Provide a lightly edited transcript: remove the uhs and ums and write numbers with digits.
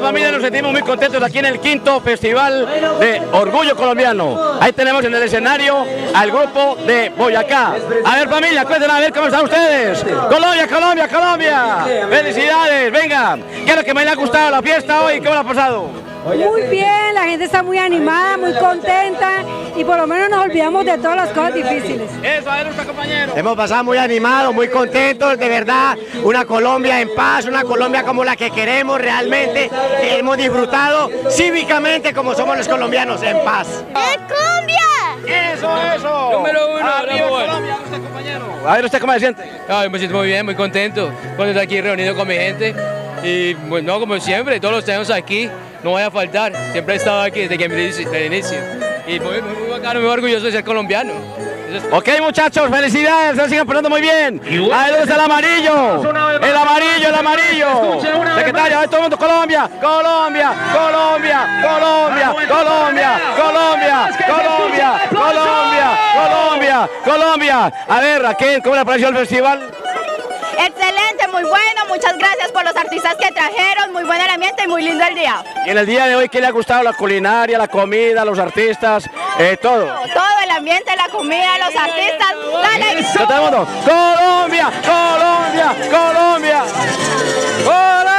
familia, nos sentimos muy contentos aquí en el quinto Festival de Orgullo Colombiano. Ahí tenemos en el escenario al grupo de Boyacá. A ver familia, cuéntenos a ver cómo están ustedes. Colombia, Colombia, Colombia. Felicidades, venga. ¿Qué es lo que más le ha gustado la fiesta hoy? ¿Cómo lo ha pasado? Muy bien, la gente está muy animada, muy contenta y por lo menos nos olvidamos de todas las cosas difíciles. Eso, a ver nuestro compañero. Hemos pasado muy animados, muy contentos, de verdad, una Colombia en paz, una Colombia como la que queremos realmente, que hemos disfrutado cívicamente como somos los colombianos, en paz. ¡Colombia! Eso. Número uno, Arriba Colombia, nuestro compañero. A ver usted cómo se siente. Ay, me siento muy bien, muy contento por estar aquí reunido con mi gente y bueno, como siempre, todos los tenemos aquí, no voy a faltar, siempre he estado aquí desde que desde el inicio y muy bacano, muy orgulloso de ser colombiano. Ok muchachos, felicidades, se siguen portando muy bien. Ahí donde está el amarillo, el amarillo, el amarillo. Secretario, ahí todo el mundo, Colombia, Colombia, Colombia, Colombia, Colombia, Colombia, Colombia, Colombia, Colombia, Colombia. A ver Raquel, ¿cómo le pareció el festival? Excelente, muy bueno, muchas gracias por los artistas que trajeron, muy buen el ambiente y muy lindo el día. Y en el día de hoy, ¿qué le ha gustado? La culinaria, la comida, los artistas, todo. Todo el ambiente, la comida, los artistas, la alegría. Todo el mundo, Colombia, Colombia, Colombia. ¡Colombia!